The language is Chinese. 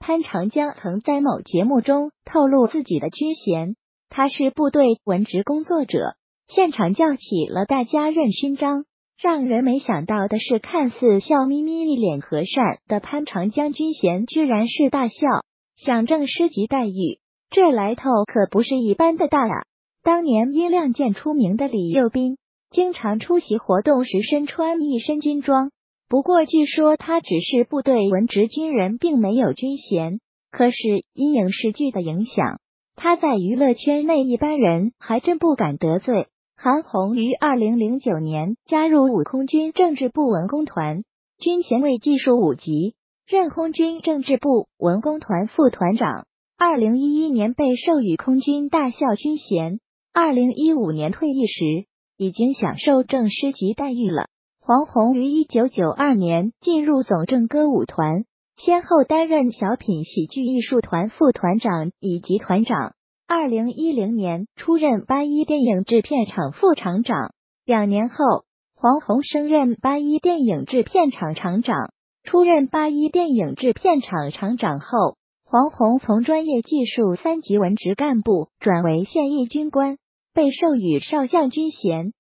潘长江曾在某节目中透露自己的军衔，他是部队文职工作者，现场叫起了大家认勋章。让人没想到的是，看似笑眯眯一脸和善的潘长江军衔居然是大校，享正师级待遇，这来头可不是一般的大啊！当年因亮剑出名的李幼斌，经常出席活动时身穿一身军装。不过据说他只是部队文职军人，并没有军衔。可是因影视剧的影响，他在娱乐圈内一般人还真不敢得罪。韩红于2009年加入五空军政治部文工团，军衔为技术5级，任空军政治部文工团副团长。2011年被授予空军大校军衔，2015年退役时已经享受正师级待遇了。黄宏于1992年进入总政歌舞团，先后担任小品喜剧艺术团副团长以及团长。2010年出任81电影制片厂副厂长，2年后黄宏升任81电影制片厂厂长。出任81电影制片厂厂长后，黄宏从专业技术3级文职干部转为现役军官，被授予少将军衔。